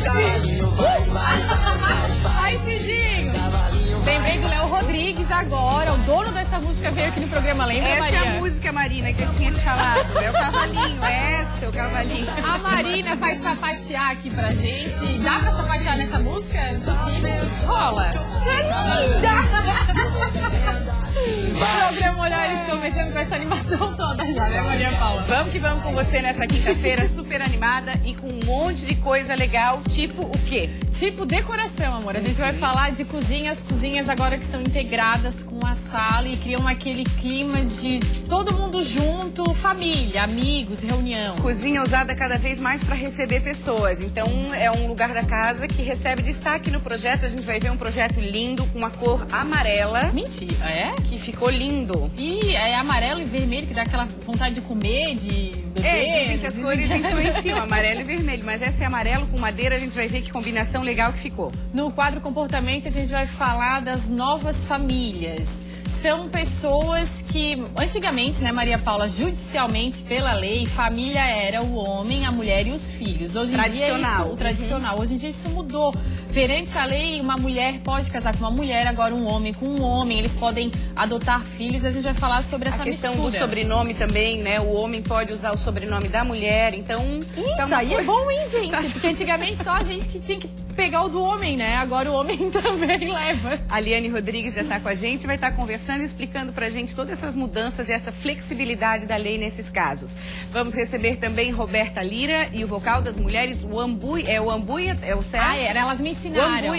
Ai, Cidinho! Lembrei do Léo Rodrigues agora, o dono dessa música veio aqui no programa, lembra, Maria? Maria? Essa é a música, Marina, que eu tinha te falado. É o cavalinho, é o cavalinho. A Marina vai sapatear aqui pra gente. Dá pra sapatear nessa música? Rola! Programa Olhares começando com essa animação toda já, né, Maria Paula? Vamos que vamos com você nessa quinta-feira super animada e com um monte de coisa legal, tipo o quê? Tipo decoração, amor. A gente vai falar de cozinhas agora que são integradas com a sala e criam aquele clima de todo mundo junto, família, amigos, reunião. Cozinha usada cada vez mais para receber pessoas. Então é um lugar da casa que recebe destaque no projeto. A gente vai ver um projeto lindo com uma cor amarela. Mentira, é? Que ficou lindo. E é amarelo e vermelho que dá aquela vontade de comer, de beber. Dizem que as cores influenciam, amarelo e vermelho. Mas essa é amarelo com madeira, a gente vai ver que combinação legal que ficou. No quadro Comportamento, a gente vai falar das novas famílias. São pessoas que, antigamente, né, Maria Paula, judicialmente, pela lei, família era o homem, a mulher e os filhos. Hoje em dia isso, o tradicional. Hoje em dia isso mudou. Perante a lei, uma mulher pode casar com uma mulher, agora um homem com um homem. Eles podem adotar filhos. A gente vai falar sobre essa mistura. A questão do sobrenome também, né? O homem pode usar o sobrenome da mulher, então... Isso aí é bom, hein, gente? Porque antigamente só a gente que tinha que pegar o do homem, né? Agora o homem também leva. A Liane Rodrigues já está com a gente, vai estar conversando e explicando pra gente todas essas mudanças e essa flexibilidade da lei nesses casos. Vamos receber também Roberta Lira e o vocal das mulheres, o Ambui. É o Ambui? É o certo? Ah, era. Elas me ensinaram.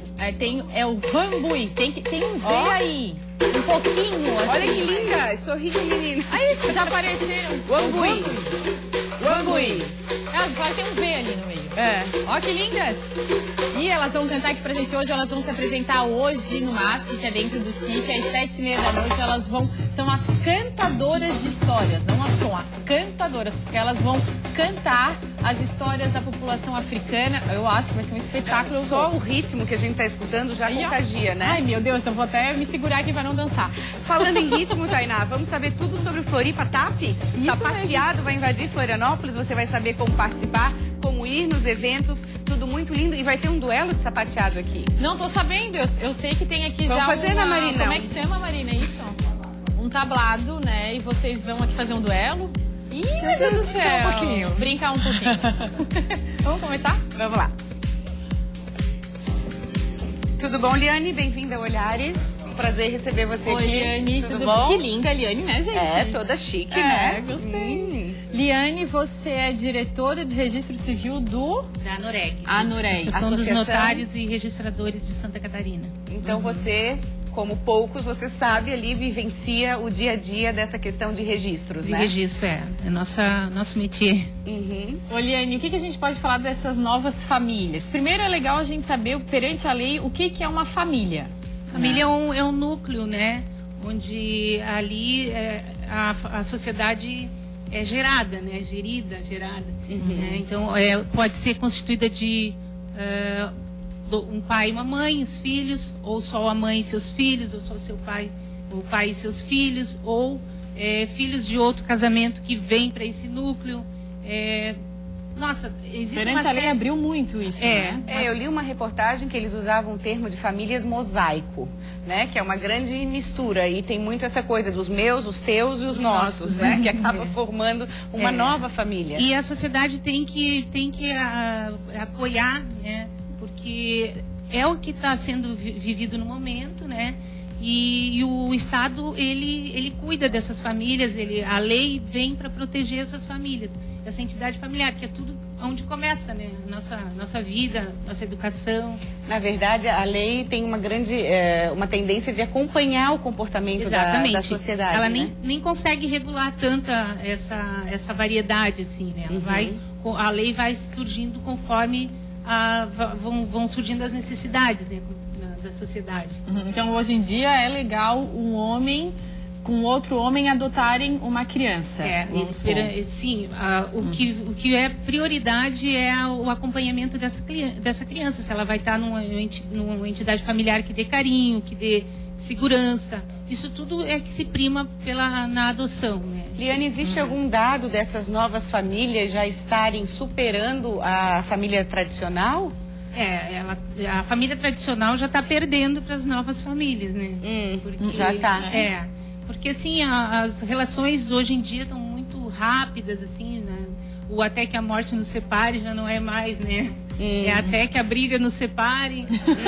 É o Vambui. Tem um V aí. Um pouquinho, assim. Olha que linda. Sorriso, menino. Aí, já apareceram. O Ambui. O Ambui. Elas vai ter um V ali no meio. É. Ó, que lindas. E elas vão cantar aqui pra gente hoje, elas vão se apresentar hoje no MASP, que é dentro do SIC, às 7h30 da noite. Elas são as cantadoras de histórias, não as tom, as cantadoras, porque elas vão cantar as histórias da população africana. Eu acho que vai ser um espetáculo. Só o ritmo que a gente tá escutando já contagia, né? Ai, meu Deus, eu vou até me segurar aqui pra não dançar. Falando em ritmo, Tainá, vamos saber tudo sobre o Floripa Tap? Sapateado vai invadir Florianópolis, você vai saber como participar, como ir nos eventos, tudo muito lindo. E vai ter um duelo de sapateado aqui. Não tô sabendo, eu sei que tem aqui vamos já fazer, né, Marina? Como é que chama, Marina, isso? Um tablado, né? E vocês vão aqui fazer um duelo. Ih, meu Deus do céu! Um pouquinho. Brincar um pouquinho. Vamos começar? Vamos lá. Tudo bom, Liane? Bem-vinda a Olhares. Um prazer receber você Oi, aqui. Liane, tudo bom? Que linda a Liane, né, gente? É, toda chique, né? Gostei. Liane, você é diretora de registro civil da ANOREG. Associação dos Notários e Registradores de Santa Catarina. Então você, como poucos, você sabe ali, vivencia o dia a dia dessa questão de registros, né? De registro, é nosso métier. Ô, Liane, o que a gente pode falar dessas novas famílias? Primeiro é legal a gente saber, perante a lei, o que é uma família. Família é um núcleo, né? Onde ali a sociedade é gerada, né? Gerada. Então, pode ser constituída de um pai e uma mãe, os filhos, ou só a mãe e seus filhos, ou só o pai e seus filhos, ou filhos de outro casamento que vêm para esse núcleo. Nossa, existe Perante a lei abriu muito isso, né? Eu li uma reportagem que eles usavam o termo de famílias mosaico, né? Que é uma grande mistura e tem muito essa coisa dos meus, os teus e os nossos, né? Que acaba formando uma nova família. E a sociedade tem que apoiar, né? Porque é o que está sendo vivido no momento, né? E o Estado, ele cuida dessas famílias, a lei vem para proteger essas famílias, essa entidade familiar, que é tudo onde começa, né? Nossa vida, nossa educação. Na verdade, a lei tem uma grande, uma tendência de acompanhar o comportamento da sociedade. Ela né? nem consegue regular tanta essa variedade, assim, né? A lei vai surgindo conforme vão surgindo as necessidades, né? Da sociedade. Então, hoje em dia, é legal um homem com outro homem adotarem uma criança. Sim, o que é prioridade é o acompanhamento dessa criança, se ela vai estar numa entidade familiar que dê carinho, que dê segurança. Isso tudo é que se prima na adoção, né? Liane, existe algum dado dessas novas famílias já estarem superando a família tradicional? A família tradicional já está perdendo para as novas famílias, né? Porque, já está. Porque assim, as relações hoje em dia estão muito rápidas, assim, né? O até que a morte nos separe já não é mais, né? É até que a briga nos separe.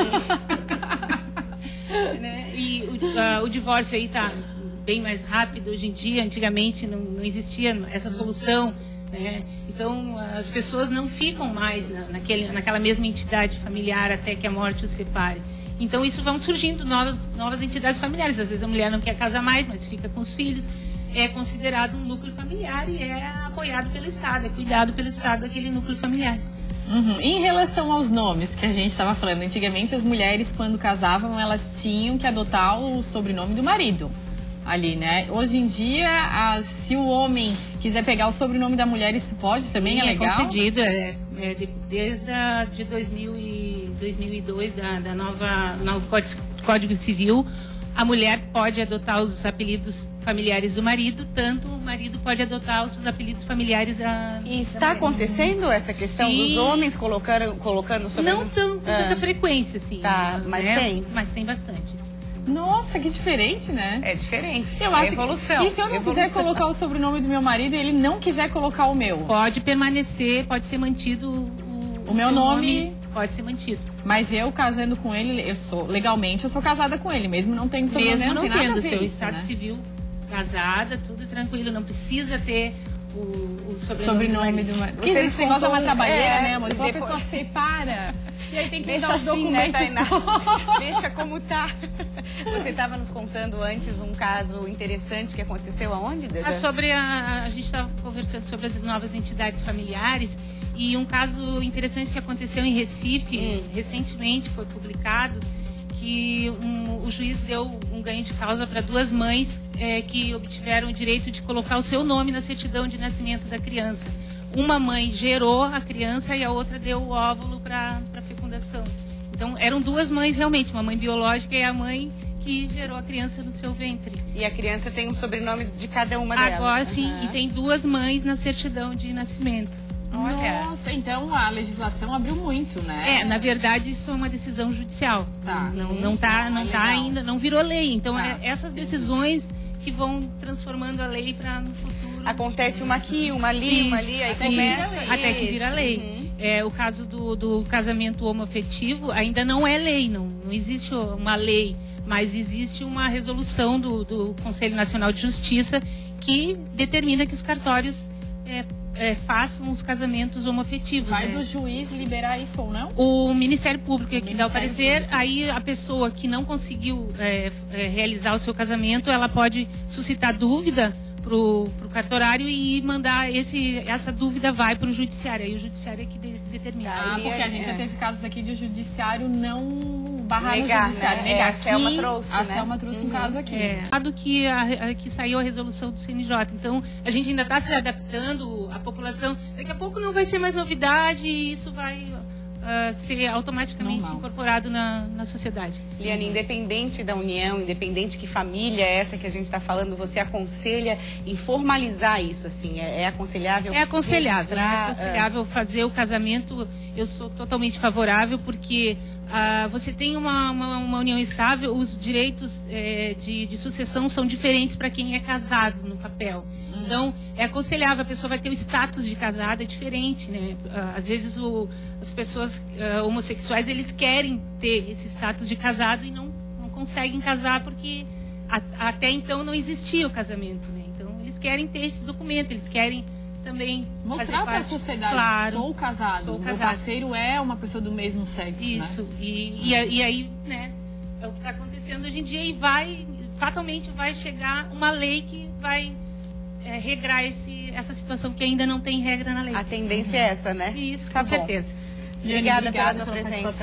Né? E o divórcio aí está bem mais rápido hoje em dia. Antigamente não existia essa solução, né? Então as pessoas não ficam mais naquela mesma entidade familiar até que a morte os separe. Então isso vão surgindo novas entidades familiares. Às vezes a mulher não quer casar mais, mas fica com os filhos. É considerado um núcleo familiar e é apoiado pelo Estado, é cuidado pelo Estado aquele núcleo familiar. Em relação aos nomes que a gente estava falando, antigamente as mulheres quando casavam elas tinham que adotar o sobrenome do marido ali, né? Hoje em dia, se o homem quiser pegar o sobrenome da mulher, isso pode também? Sim, é legal? É concedido, desde 2002, da novo Código Civil, a mulher pode adotar os apelidos familiares do marido, tanto o marido pode adotar os apelidos familiares da E está acontecendo essa questão dos homens colocando sobrenome? Não com tanta frequência, assim. Tá, mas tem? Mas tem bastante. Nossa, que diferente, né? É diferente. Eu acho evolução. E se eu não quiser colocar o sobrenome do meu marido e ele não quiser colocar o meu? Pode permanecer, pode ser mantido o meu nome. Pode ser mantido. Mas eu casando com ele, legalmente eu sou casada com ele, mesmo não tendo sobrenome. Mesmo não tendo, teu isso, estado civil, casada, tudo tranquilo, não precisa ter o sobrenome do marido. Porque esse negócio é uma trabalheira, né, amor? Depois a pessoa separa. E aí tem que dar os documentos. Né, Tainá? Deixa como tá. Você estava nos contando antes um caso interessante que aconteceu aonde, Deda? A gente estava conversando sobre as novas entidades familiares e um caso interessante que aconteceu em Recife, recentemente foi publicado, que o juiz deu um ganho de causa para duas mães que obtiveram o direito de colocar o seu nome na certidão de nascimento da criança. Uma mãe gerou a criança e a outra deu o óvulo para fecundação. Então, eram duas mães realmente, uma mãe biológica e a mãe que gerou a criança no seu ventre. E a criança tem um sobrenome de cada uma delas? Agora sim, e tem duas mães na certidão de nascimento. Olha. Nossa, então a legislação abriu muito, né? Na verdade, isso é uma decisão judicial. Tá. Não tá ainda, não virou lei. Então, essas decisões que vão transformando a lei para no futuro. Acontece uma aqui, uma ali, aí começa. Até que vira lei. O caso do casamento homoafetivo ainda não é lei, não existe uma lei, mas existe uma resolução do Conselho Nacional de Justiça que determina que os cartórios façam os casamentos homoafetivos. Vai do juiz liberar isso ou não? O Ministério Público é que dá o parecer. Aí a pessoa que não conseguiu realizar o seu casamento, ela pode suscitar dúvida pro cartorário e mandar essa dúvida vai pro judiciário. Aí o judiciário é que determina. Porque a gente já teve casos aqui de o judiciário não barrar no judiciário. Negar. A Selma trouxe, a Selma trouxe um caso aqui. Que saiu a resolução do CNJ. Então, a gente ainda está se adaptando, a população. Daqui a pouco não vai ser mais novidade e isso vai ser automaticamente incorporado na sociedade. Liane, independente da união, independente que família é essa que a gente está falando, você aconselha em formalizar isso, assim? É aconselhável? É aconselhável fazer o casamento. Eu sou totalmente favorável porque você tem uma união estável, os direitos de sucessão são diferentes para quem é casado no papel. Então, é aconselhável, a pessoa vai ter o status de casada diferente, né? Às vezes as pessoas homossexuais, eles querem ter esse status de casado e não conseguem casar porque até então não existia o casamento, né? Então, eles querem ter esse documento, eles querem também mostrar para a sociedade, claro, sou casado, meu parceiro é uma pessoa do mesmo sexo. Isso, né? E aí, né, é o que está acontecendo hoje em dia e fatalmente vai chegar uma lei que vai regrar essa situação que ainda não tem regra na lei. A tendência é essa, né? Isso, com certeza. Obrigada pela tua presença.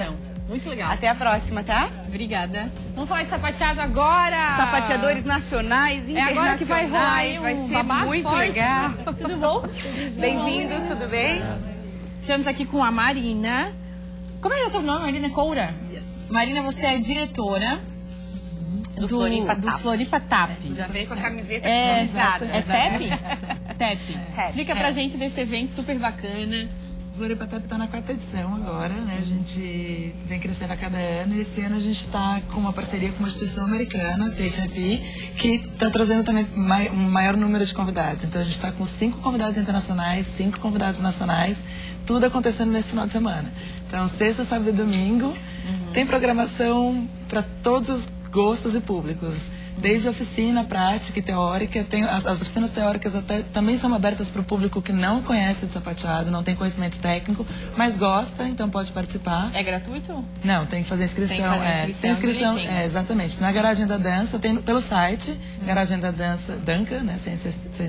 Muito legal. Até a próxima, tá? Obrigada. Vamos falar de sapateado agora. Sapateadores nacionais, internacionais. É agora que vai rolar vai um ser babado muito forte. legal. Tudo bom? Bem-vindos, tudo bem? Estamos aqui com a Marina. Como é o seu nome, Marina Coura? Yes. Marina, você é diretora do Floripa TAP. Já veio com a camiseta É personalizada. TAP. Explica pra gente desse evento super bacana. Floripa TAP está na 4ª edição agora, né? A gente vem crescendo a cada ano e esse ano a gente está com uma parceria com uma instituição americana, a CHIP, que está trazendo também um maior número de convidados. Então a gente está com 5 convidados internacionais, 5 convidados nacionais, tudo acontecendo nesse final de semana. Então sexta, sábado e domingo tem programação para todos os gostos e públicos. Desde oficina, prática e teórica, as oficinas teóricas também são abertas para o público que não conhece de sapateado, não tem conhecimento técnico, mas gosta, então pode participar. É gratuito? Não, tem que fazer inscrição. Tem inscrição exatamente. Na Garagem da Dança, tem pelo site, Garagem da Dança, Danca, né, sem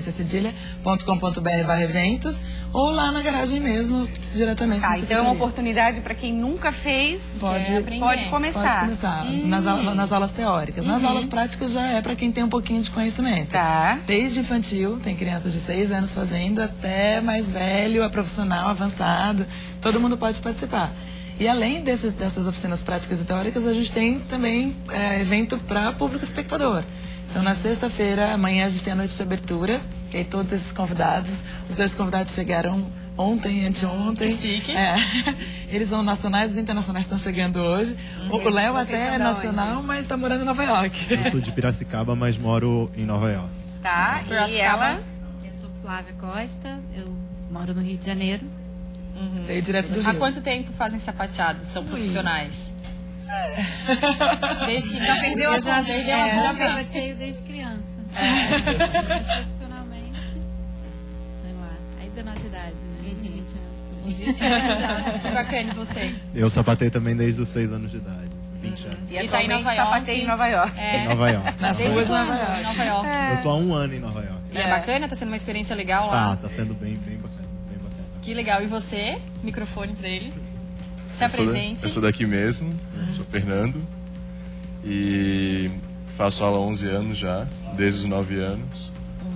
cedilha.com.br/eventos, ou lá na garagem mesmo, diretamente. Então é uma oportunidade para quem nunca fez, pode começar. Pode começar, nas aulas teóricas. Nas aulas práticas já é para quem tem um pouquinho de conhecimento. Tá. Desde infantil, tem crianças de 6 anos fazendo, até mais velho, a profissional, avançado, todo mundo pode participar. E além dessas oficinas práticas e teóricas, a gente tem também evento para público espectador. Então, na sexta-feira, amanhã, a gente tem a noite de abertura, e aí todos esses convidados, os 2 convidados chegaram ontem e anteontem. Que chique. Eles são nacionais, os internacionais estão chegando hoje. O Léo até é nacional, mas está morando em Nova York. Eu sou de Piracicaba, mas moro em Nova York. Tá, e ela? Eu sou Flávia Costa, eu moro no Rio de Janeiro. Veio direto do Rio. Há quanto tempo fazem sapateado? São profissionais? Desde que já perdeu Eu já perdeu sapateio desde criança. Mas profissionalmente, sei lá, aí da nossa idade, né? 20 anos. Que bacana, e você? Eu sapateio também desde os 6 anos de idade, 20 anos. E E tá em atualmente Nova York. sapateia em Nova York. Em Nova York. Nas Desde ruas de quando? Nova York. Nova York. Eu tô há 1 ano em Nova York. E é bacana? Tá sendo uma experiência legal lá? Tá sendo bem bacana, bem bacana. Que legal. E você? Microfone pra ele. Se apresente. Eu sou daqui mesmo, sou Fernando. E faço aula há 11 anos já, desde os 9 anos.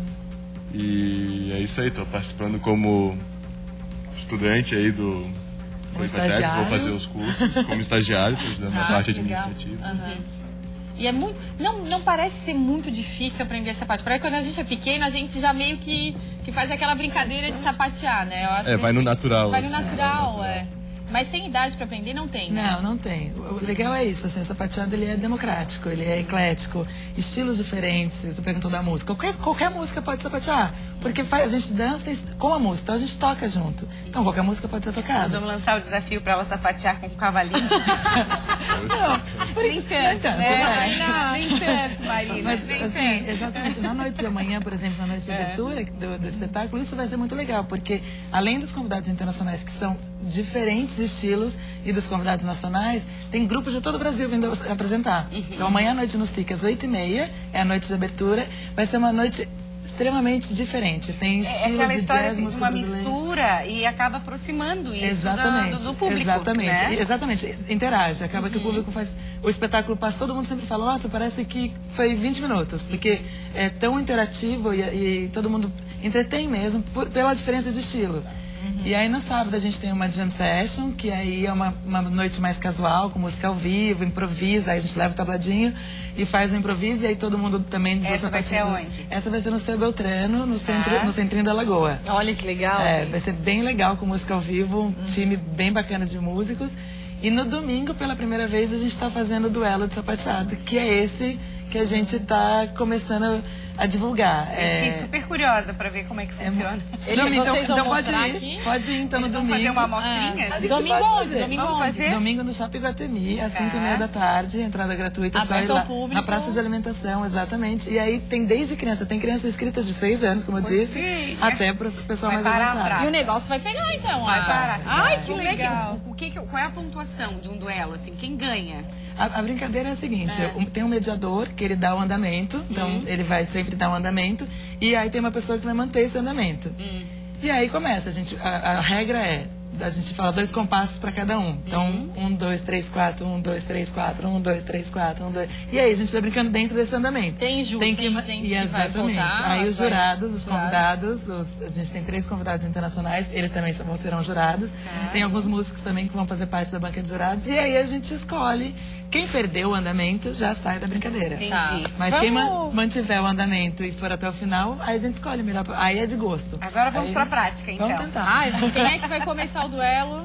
E é isso aí, tô participando como estudante aí do estagiário. Vou fazer os cursos como estagiário, tô ajudando na parte administrativa. E é muito. Não parece ser muito difícil aprender sapatear. Parece que quando a gente é pequeno, a gente já meio que faz aquela brincadeira de sapatear, né? Eu acho Vai no natural. Vai no assim, natural, Mas tem idade pra aprender? Não tem, né? Não tem. O legal é isso, assim, o sapateado ele é democrático, ele é eclético, estilos diferentes, você perguntou da música. Qualquer música pode sapatear, porque a gente dança com a música, então a gente toca junto. Então qualquer música pode ser Nós tocada. vamos lançar o desafio para ela sapatear com o cavalinho. Nem tanto, Nem tanto, né? Nem tanto, Marina. Mas, nem assim, tanto. exatamente, na noite de amanhã, por exemplo, na noite de abertura do espetáculo, isso vai ser muito legal, porque além dos convidados internacionais, que são diferentes estilos, e dos convidados nacionais, tem grupos de todo o Brasil vindo apresentar. Então amanhã à noite no SIC, às 8h30, é a noite de abertura, vai ser uma noite extremamente diferente. Tem estilos aquela de história jazz, assim, música uma brasileira. mistura e acaba aproximando isso Exatamente, do público. exatamente, Né? exatamente, interage, acaba que o público faz, o espetáculo passa, todo mundo sempre fala, nossa, parece que foi 20 minutos, porque é tão interativo e todo mundo entretém mesmo pela diferença de estilo. E aí no sábado a gente tem uma jam session, que aí é uma noite mais casual, com música ao vivo, improviso, aí a gente leva o tabladinho e faz o improviso, e aí todo mundo também... Essa vai ser onde? Essa vai ser no Seu Beltrano, no centrinho da Lagoa. Olha que legal, gente. Vai ser bem legal, com música ao vivo, um time bem bacana de músicos. E no domingo, pela primeira vez, a gente está fazendo o duelo de sapateado, que é esse que a gente está começando a divulgar. Fiquei super curiosa para ver como é que funciona. Então pode ir. Pode ir, então, no domingo. Fazer uma amostrinha? A gente Domingo pode onde? fazer. Domingo Vamos onde? fazer? Domingo no Shopping Guatemi, às 5h30 da tarde, entrada gratuita, só ir Aberto ao lá. público. Na praça de alimentação, exatamente. E aí tem desde criança, tem crianças inscritas de 6 anos, como eu disse, sim. até para o pessoal Vai mais parar a avançado. praça. E o negócio vai pegar, então. Vai parar. Ai, que Como é legal. qual é a pontuação de um duelo? Assim, quem ganha? A brincadeira é a seguinte, tem um mediador que ele dá o andamento, então ele vai sempre dar um andamento, e aí tem uma pessoa que vai manter esse andamento. E aí começa, a regra é a gente fala 2 compassos para cada um. Então, 1, 2, 3, 4, 1, 2, 3, 4, 1, 2, 3, 4, 1, 2... E aí, a gente vai brincando dentro desse andamento. Tem gente que vai votar. Aí os jurados, os convidados, a gente tem 3 convidados internacionais, eles também serão jurados. Tem alguns músicos também que vão fazer parte da banca de jurados. E aí a gente escolhe. Quem perdeu o andamento já sai da brincadeira. Entendi. Mas quem mantiver o andamento e for até o final, aí a gente escolhe melhor. Aí é de gosto. Agora vamos pra prática, então. Vamos tentar. Quem é que vai começar o duelo?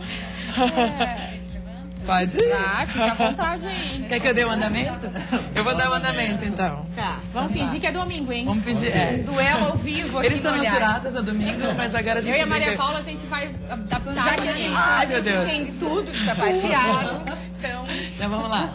Pode ir. Tá, fica à vontade aí. Quer que eu dê o andamento? Eu vou dar o andamento, então. Tá, vamos fingir que é domingo, hein? Vamos fingir. Duelo ao vivo aqui. Eles estão nos jurados no domingo, mas agora a gente... Eu e a Maria Paula, a gente vai adaptar. Já que a gente, Ai, meu Deus. entende tudo de sapateado, então... Então vamos lá.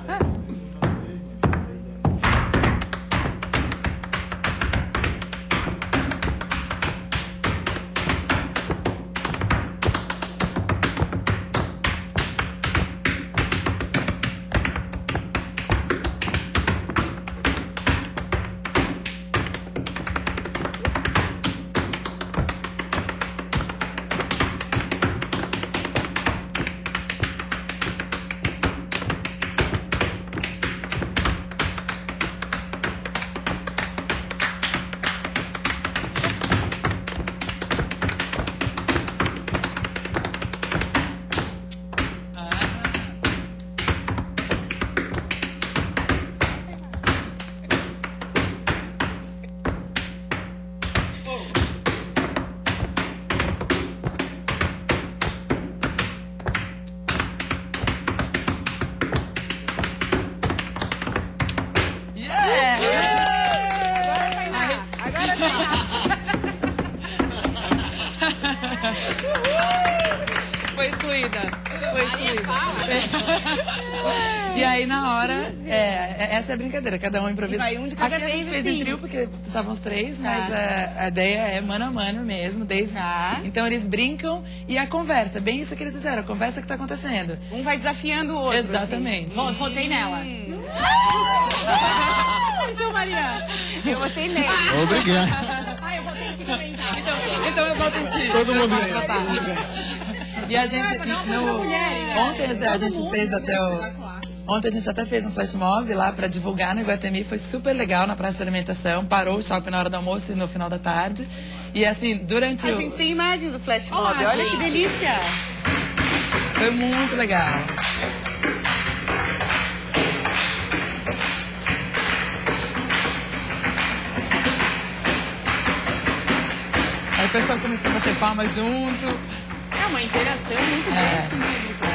Foi excluída. E aí, na hora, essa é a brincadeira, cada um improvisa. E vai um de cada Aqui a gente vez, fez assim. em trio, porque estavam os 3, mas a ideia é mano a mano mesmo, desde... Então eles brincam e a conversa, bem isso que eles fizeram, a conversa que tá acontecendo. Um vai desafiando o outro. Exatamente. Bom, votei nela. Então, Maria. Eu botei nele. Obrigado. Eu votei em 50. Então eu boto em ti. Todo mundo Posso vem. votar. E a gente, ontem a gente fez até Ontem a gente até fez um flash mob lá para divulgar no Iguatemi, foi super legal na praça de alimentação, parou o shopping na hora do almoço e no final da tarde. E assim, durante A gente tem imagens do flash mob, Olá, olha que gente. delícia. Foi muito legal. Aí o pessoal começou a bater palmas junto. É uma interação muito grande com o público.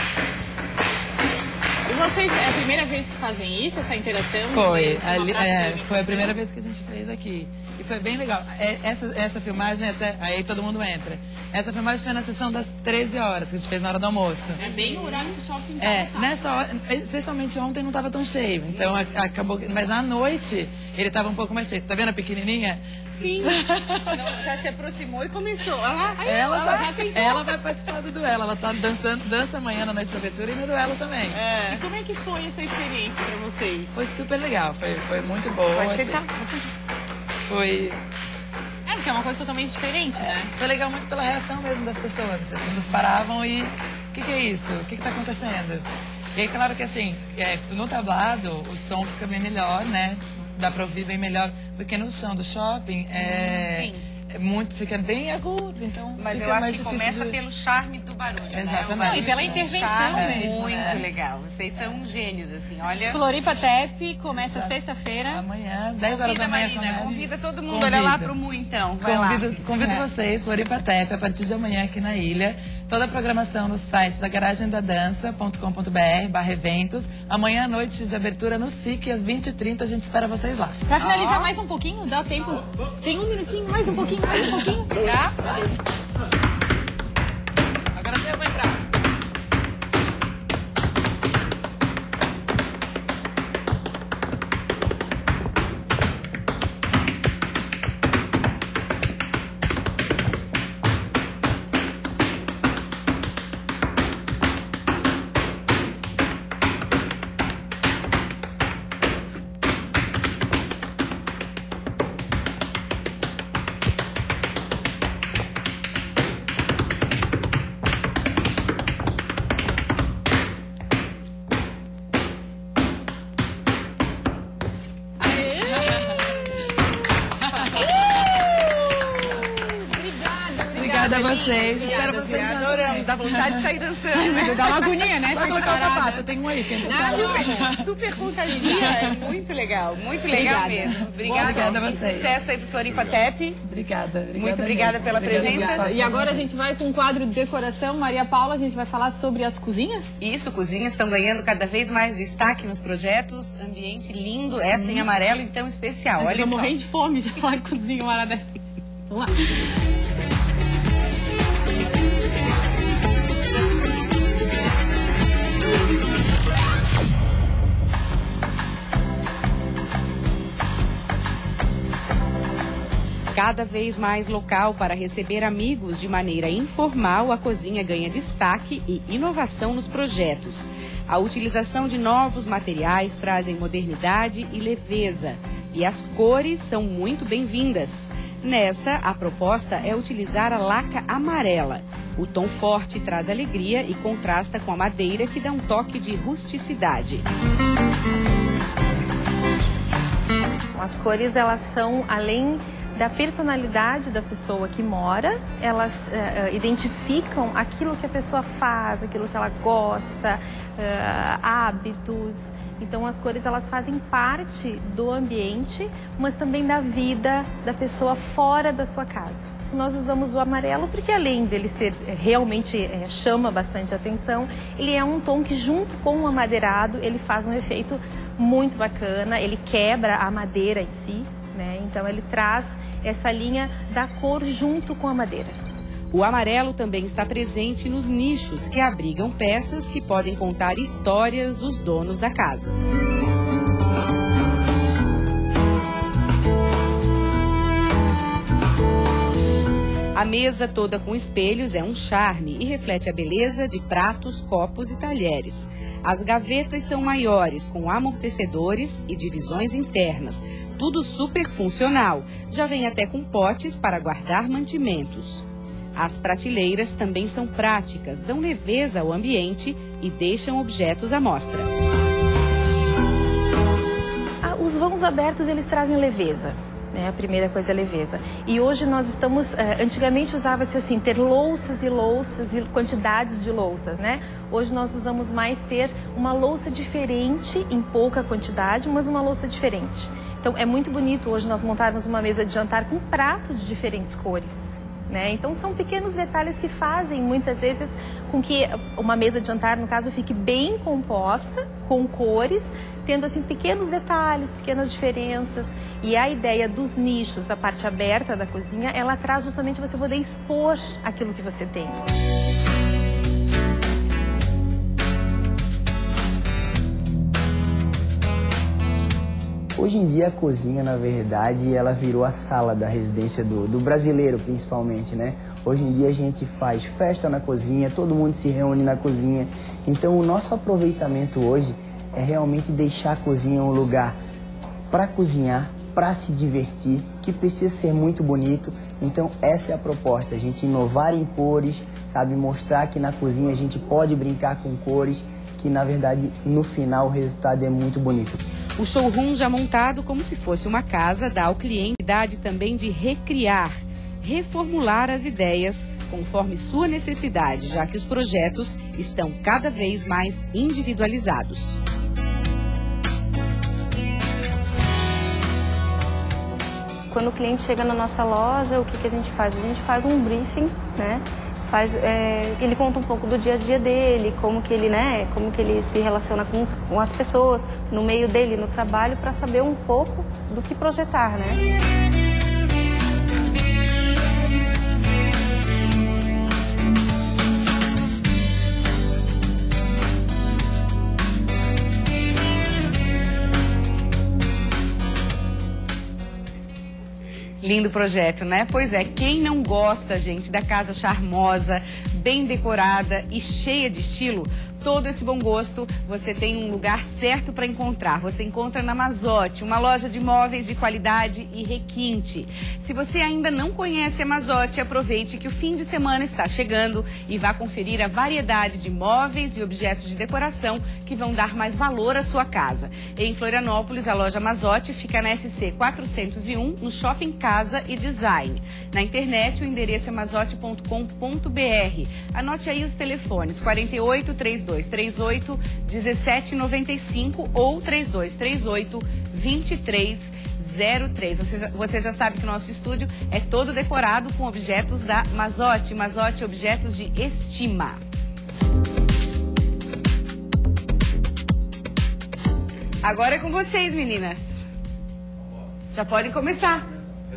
E vocês, é a primeira vez que fazem isso, essa interação? Foi, Uma praça de foi a alimentação? primeira vez que a gente fez aqui. E foi bem legal. Essa filmagem, até, aí todo mundo entra. Essa filmagem foi na sessão das 13 horas, que a gente fez na hora do almoço. É bem o horário do shopping. Nessa hora, especialmente ontem não estava tão cheio, então acabou. Mas à noite ele estava um pouco mais cheio. Tá vendo a pequenininha? Sim. Não, já se aproximou e começou. Ela vai participar do duelo. Ela tá dança amanhã na noite de abertura e no duelo também. E como é que foi essa experiência pra vocês? Foi super legal, foi muito boa. Pode assim. sentar. Foi Porque é uma coisa totalmente diferente, né? Foi legal muito pela reação mesmo das pessoas. As pessoas paravam e... O que é isso? O que tá acontecendo? E aí, claro que assim, no tablado, o som fica bem melhor, né? Dá pra ouvir bem melhor. Porque no chão do shopping, fica bem agudo, então Mas fica eu acho mais que difícil começa de... pelo charme do barulho. Exatamente. Né? E pela intervenção charme mesmo, muito né? legal. Vocês são gênios, assim, olha. Floripa Tep começa sexta-feira. Amanhã, 10 horas da manhã Marina, começa. convida todo mundo, Convido. olha lá pro Mu, então. Vai lá. Convido vocês, Floripa Tep, a partir de amanhã aqui na ilha. Toda a programação no site da garagendadança.com.br/eventos. Amanhã à noite de abertura no SIC, às 20h30, a gente espera vocês lá. Pra finalizar mais um pouquinho, dá tempo. Tem um minutinho, mais um pouquinho. Tá? Agora eu vou entrar. vocês. Espero vocês. Adoramos, dá vontade de sair dançando, né? Dá uma agonia, né? Só colocar o sapato, eu tenho um aí. Super contagia, é muito legal mesmo. Obrigada a vocês. Sucesso aí pro Floripa Tep. Obrigada. Muito obrigada pela presença. E agora a gente vai com um quadro de decoração. Maria Paula, a gente vai falar sobre as cozinhas? Isso, cozinhas estão ganhando cada vez mais destaque nos projetos. Ambiente lindo, essa em amarelo, então especial. Mas olha eu só. tô morrendo de fome de falar em cozinha, uma hora dessa. Vamos lá. Cada vez mais local para receber amigos de maneira informal, a cozinha ganha destaque e inovação nos projetos. A utilização de novos materiais trazem modernidade e leveza. E as cores são muito bem-vindas. Nesta, a proposta é utilizar a laca amarela. O tom forte traz alegria e contrasta com a madeira, que dá um toque de rusticidade. As cores, elas são, além da personalidade da pessoa que mora, elas identificam aquilo que a pessoa faz, aquilo que ela gosta, hábitos. Então as cores, elas fazem parte do ambiente, mas também da vida da pessoa fora da sua casa. Nós usamos o amarelo porque, além dele ser realmente chama bastante atenção, ele é um tom que, junto com o amadeirado, ele faz um efeito muito bacana, ele quebra a madeira em si, né? Então ele traz essa linha da cor junto com a madeira. O amarelo também está presente nos nichos, que abrigam peças que podem contar histórias dos donos da casa. A mesa toda com espelhos é um charme e reflete a beleza de pratos, copos e talheres. As gavetas são maiores, com amortecedores e divisões internas. Tudo super funcional. Já vem até com potes para guardar mantimentos. As prateleiras também são práticas, dão leveza ao ambiente e deixam objetos à mostra. Os vãos abertos, eles trazem leveza. A primeira coisa é leveza. E hoje nós estamos, antigamente usava-se assim, ter louças e quantidades de louças, né? Hoje nós usamos mais ter uma louça diferente, em pouca quantidade, mas uma louça diferente. Então é muito bonito hoje nós montarmos uma mesa de jantar com pratos de diferentes cores, né? Então são pequenos detalhes que fazem muitas vezes com que uma mesa de jantar, no caso, fique bem composta, com cores, tendo assim pequenos detalhes, pequenas diferenças. E a ideia dos nichos, a parte aberta da cozinha, ela traz justamente você poder expor aquilo que você tem. Hoje em dia a cozinha, na verdade, ela virou a sala da residência do brasileiro, principalmente, né? Hoje em dia a gente faz festa na cozinha, todo mundo se reúne na cozinha. Então o nosso aproveitamento hoje é realmente deixar a cozinha um lugar para cozinhar, para se divertir, que precisa ser muito bonito. Então essa é a proposta, a gente inovar em cores, sabe? Mostrar que na cozinha a gente pode brincar com cores, que na verdade no final o resultado é muito bonito. O showroom, já montado como se fosse uma casa, dá ao cliente a idade também de recriar, reformular as ideias conforme sua necessidade, já que os projetos estão cada vez mais individualizados. Quando o cliente chega na nossa loja, o que a gente faz? A gente faz um briefing, né? Ele conta um pouco do dia a dia dele, como que ele se relaciona com as pessoas, no meio dele, no trabalho, para saber um pouco do que projetar, né? Lindo projeto, né? Pois é, quem não gosta, gente, da casa charmosa, bem decorada e cheia de estilo? Todo esse bom gosto, você tem um lugar certo para encontrar. Você encontra na Mazotti, uma loja de móveis de qualidade e requinte. Se você ainda não conhece a Mazotti, aproveite que o fim de semana está chegando e vá conferir a variedade de móveis e objetos de decoração que vão dar mais valor à sua casa. Em Florianópolis, a loja Mazotti fica na SC 401, no Shopping Casa. casa e design. Na internet, o endereço é mazotti.com.br. Anote aí os telefones, 48 3238 1795 ou 3238 2303. Você já sabe que o nosso estúdio é todo decorado com objetos da Mazotti. Mazotti, objetos de estima. Agora é com vocês, meninas. Já podem começar.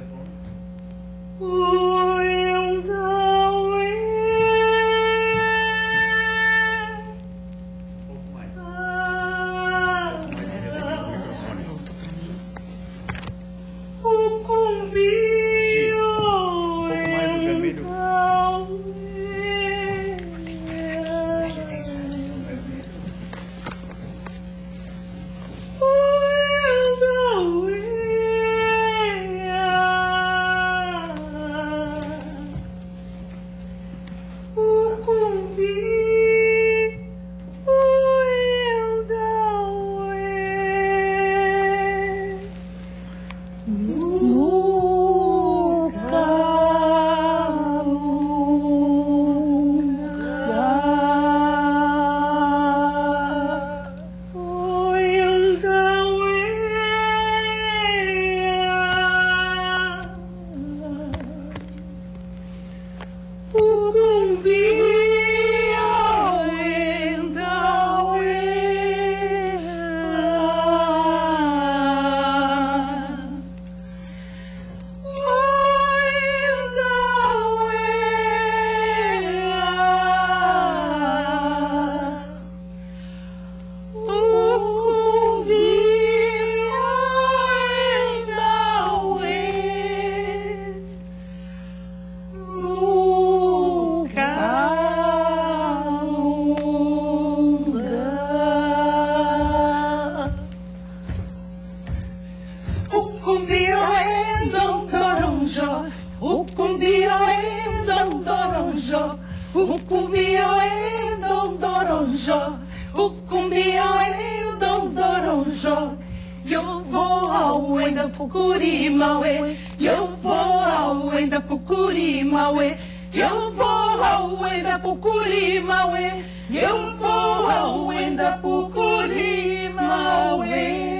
Eu vou ao Enda Pucurimauê, eu vou ao Enda Pucurimauê, eu vou ao Enda Pucurimauê, eu vou ao Enda Pucurimauê.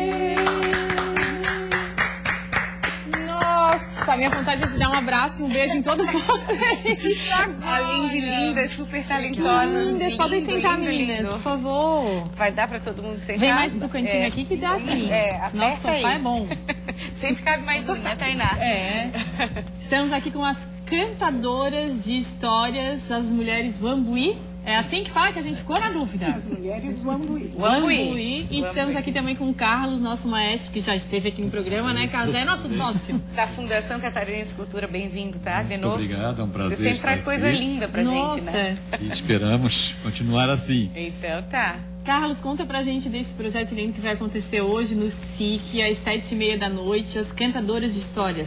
Nossa, minha vontade é de dar um abraço e um beijo em todos vocês. Além de linda, super talentosa. Lindas, podem sentar, meninas, lindo. por favor. Vai dar pra todo mundo sentar? Vem mais pro cantinho aqui que dá assim. Nosso sofá é bom. Sempre cabe mais um, né, Tainá? É. Estamos aqui com as cantadoras de histórias, as mulheres Wambuí. É assim que fala, que a gente ficou na dúvida. As mulheres Wambuí. Wambuí. E estamos aqui também com o Carlos, nosso maestro, que já esteve aqui no programa, né? Carlos já é nosso sócio. Da Fundação Catarinense Cultura, bem-vindo, tá? De novo. Muito obrigado, é um prazer. Você sempre traz coisa linda pra gente, né? E esperamos continuar assim. Então tá. Carlos, conta pra gente desse projeto lindo que vai acontecer hoje no SIC, às 7h30 da noite, as cantadoras de histórias.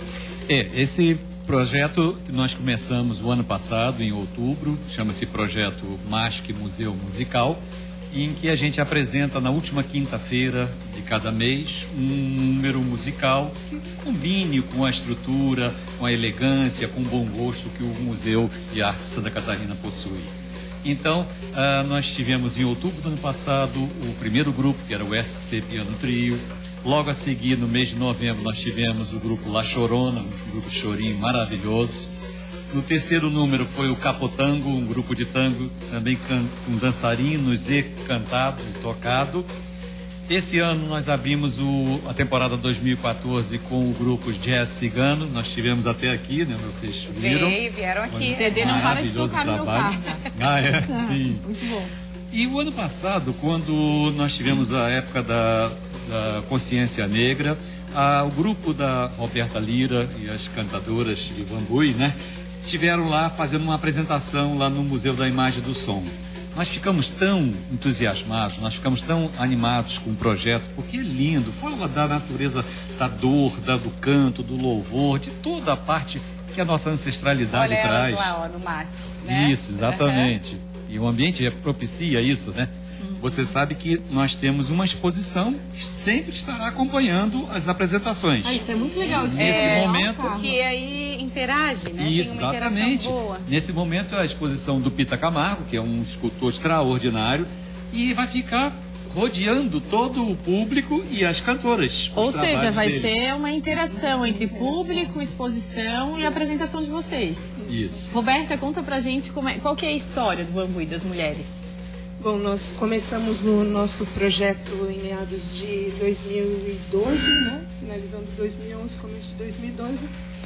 Esse projeto que nós começamos o ano passado, em outubro, chama-se Projeto MASC Museu Musical, em que a gente apresenta na última quinta-feira de cada mês um número musical que combine com a estrutura, com a elegância, com o bom gosto que o Museu de Arte Santa Catarina possui. Então, nós tivemos em outubro do ano passado o primeiro grupo, que era o SC Piano Trio. Logo a seguir, no mês de novembro, nós tivemos o grupo La Chorona, um grupo chorinho maravilhoso. No terceiro número foi o Capotango, um grupo de tango também com dançarinos e cantado e tocado. Esse ano nós abrimos a temporada 2014 com o grupo Jazz Cigano. Nós tivemos até aqui, né? Vocês viram? Vieram aqui. O CD não para de tocar no meu carro. Sim. Muito bom. E o ano passado, quando nós tivemos a época da Consciência Negra, o grupo da Roberta Lira e as cantadoras de Wambuí, né, estiveram lá fazendo uma apresentação lá no Museu da Imagem e do Som. Nós ficamos tão entusiasmados, nós ficamos tão animados com o projeto, porque é lindo, fala da natureza, da dor, do canto, do louvor, de toda a parte que a nossa ancestralidade Olha traz. elas lá, ó, no MASC, né? Isso, exatamente. E o ambiente propicia isso, né? você sabe que nós temos uma exposição que sempre estará acompanhando as apresentações. Isso é muito legal. Nesse momento... Que aí interage, né? Isso, tem uma exatamente. interação boa. Nesse momento é a exposição do Pita Camargo, que é um escultor extraordinário, e vai ficar rodeando todo o público e as cantoras. Ou seja, vai dele. ser uma interação entre público, exposição e apresentação de vocês. Isso. Roberta, conta pra gente qual que é a história do Bambu e das mulheres. Bom, nós começamos o nosso projeto em meados de 2012, né? Finalizando 2011, começo de 2012.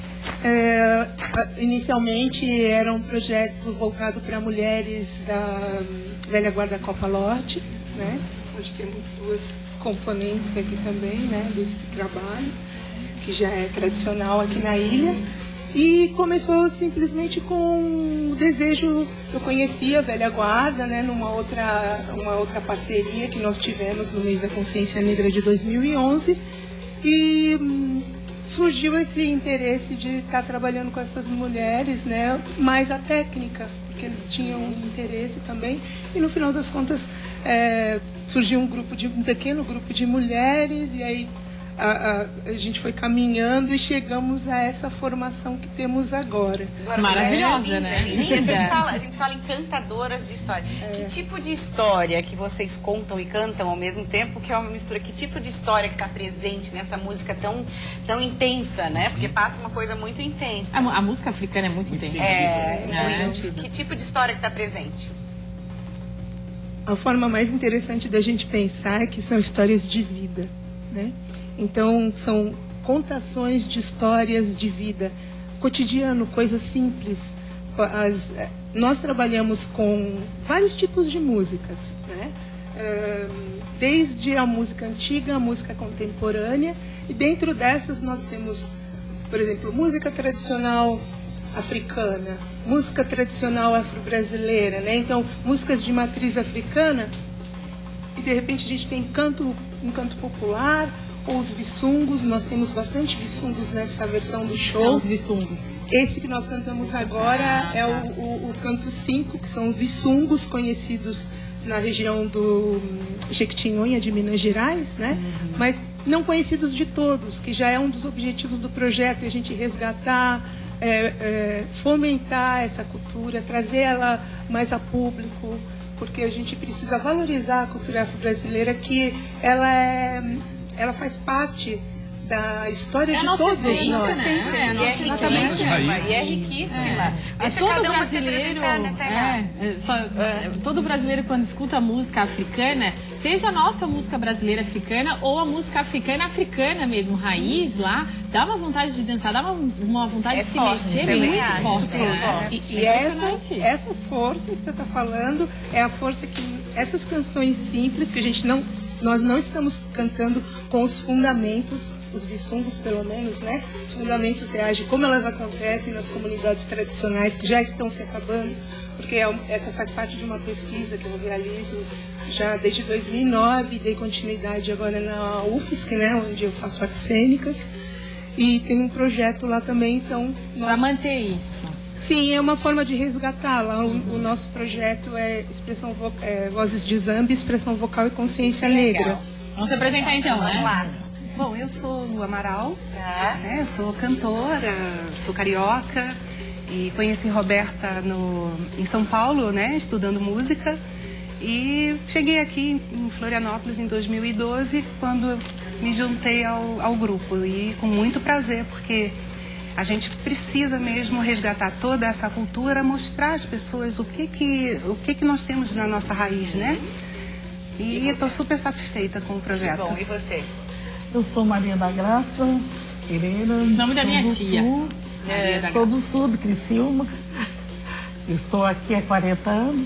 Inicialmente era um projeto voltado para mulheres da velha guarda Copa Lorte, né? Onde temos duas componentes aqui também, né? Desse trabalho, que já é tradicional aqui na ilha. E começou simplesmente com o desejo, eu conhecia a velha guarda, né, uma outra parceria que nós tivemos no mês da Consciência Negra de 2011, e surgiu esse interesse de estar trabalhando com essas mulheres, né, mais a técnica, porque eles tinham interesse também, e no final das contas surgiu um pequeno grupo de mulheres, e aí a gente foi caminhando e chegamos a essa formação que temos agora. Maravilhosa, né? A gente fala em cantadoras de história. Que tipo de história que vocês contam e cantam ao mesmo tempo, que é uma mistura? Que tipo de história que está presente nessa música tão intensa, né? Porque passa uma coisa muito intensa. A música africana é muito intensa. Que tipo de história que está presente? A forma mais interessante da gente pensar é que são histórias de vida, né? Então, são contações de histórias de vida, cotidiano, coisas simples. Nós trabalhamos com vários tipos de músicas, né? Desde a música antiga, a música contemporânea, e dentro dessas nós temos, por exemplo, música tradicional africana, música tradicional afro-brasileira, né? Então, músicas de matriz africana, e de repente a gente tem um canto popular, ou os vissungos. Nós temos bastante vissungos nessa versão do show. São os vissungos. Esse que nós cantamos agora é o canto 5, que são vissungos conhecidos na região do Jequitinhonha, de Minas Gerais, né? Mas não conhecidos de todos, que já é um dos objetivos do projeto, a gente resgatar, fomentar essa cultura, trazer ela mais a público, porque a gente precisa valorizar a cultura afro-brasileira, que ela faz parte da história de todos nós. E é riquíssima. Todo brasileiro, todo brasileiro, quando escuta a música africana, seja a nossa música brasileira africana ou a música africana mesmo, raiz lá, dá uma vontade de dançar, dá uma vontade de se mexer muito forte. E essa força que tu está falando é a força que essas canções simples, que nós não estamos cantando com os fundamentos, os vissungos pelo menos, né? Os fundamentos reais de como elas acontecem nas comunidades tradicionais que já estão se acabando, porque essa faz parte de uma pesquisa que eu realizo já desde 2009, dei continuidade agora na UFSC, né? Onde eu faço artes cênicas, e tem um projeto lá também, então... Para manter isso. Sim, é uma forma de resgatá-la. O nosso projeto é Vozes de Zambi, Expressão Vocal e Consciência Negra. Vamos se apresentar então, né? Vamos lá. Bom, eu sou Lu Amaral, né? Sou cantora, sou carioca e conheci Roberta em São Paulo, né? Estudando música. E cheguei aqui em Florianópolis em 2012, quando me juntei ao grupo. E com muito prazer, porque a gente precisa mesmo resgatar toda essa cultura, mostrar às pessoas o que nós temos na nossa raiz, né? E estou super satisfeita com o projeto. Bom, e você? Eu sou Maria da Graça Pereira. Nome da minha tia. Sou do sul, do Criciúma. Estou aqui há 40 anos.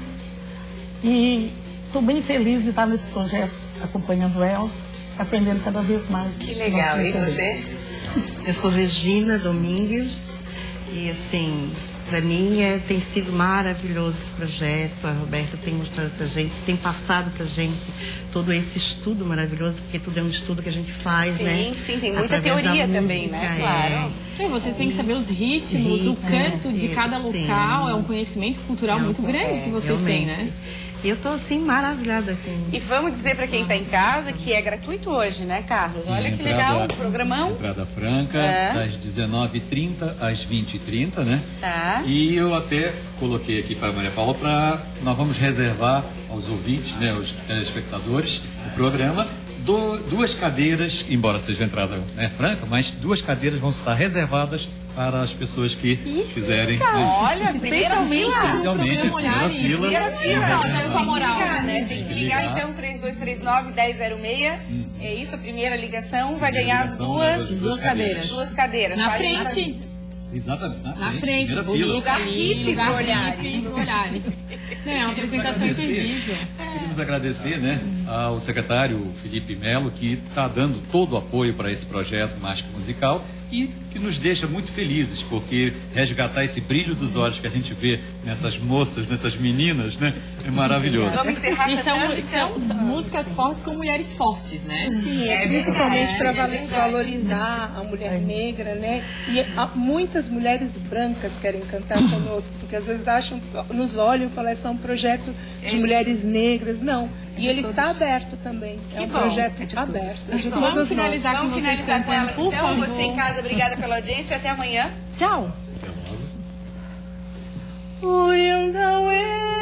E estou bem feliz de estar nesse projeto, acompanhando ela, aprendendo cada vez mais. Que legal. E você? Eu sou Regina Domingues e, assim, para mim tem sido maravilhoso esse projeto. A Roberta tem mostrado pra gente, tem passado pra gente todo esse estudo maravilhoso, porque tudo é um estudo que a gente faz, né? Sim, tem muita teoria também, né? Claro. E você tem que saber os ritmos, o canto de cada local, é um conhecimento cultural muito grande que vocês têm, né? E eu estou assim maravilhada com. E vamos dizer para quem está em casa que é gratuito hoje, né, Carlos? Sim, olha que legal, o programão. Entrada franca, das 19h30 às 20h30, né? Tá. E eu até coloquei aqui para a Maria Paula nós vamos reservar aos ouvintes, né, aos telespectadores do programa, duas cadeiras, embora seja entrada, né, franca, mas 2 cadeiras vão estar reservadas para as pessoas que quiserem. Né? Olha, especialmente primeira fila. Não, com a moral, né? Tem que ligar então 3239-1006. É isso, a primeira ligação vai ganhar as duas cadeiras. 2 cadeiras. Na frente. Exatamente. Na frente, lugar VIP para olhares. Não, é uma apresentação imperdível. Queremos agradecer, né, ao secretário Felipe Melo, que está dando todo o apoio para esse projeto Mágica Musical e que nos deixa muito felizes, porque resgatar esse brilho dos olhos que a gente vê nessas moças, nessas meninas, né, é maravilhoso. E são músicas fortes com mulheres fortes, né? Sim, principalmente para valorizar a mulher negra, né? E muitas mulheres brancas querem cantar conosco, porque às vezes nos olham e falam, é só um projeto de mulheres negras. Não, e ele está aberto também. É um projeto aberto. Vamos finalizar com vocês cantando, por favor. Então, você em casa, obrigada pela audiência e até amanhã. Tchau. We'll know it.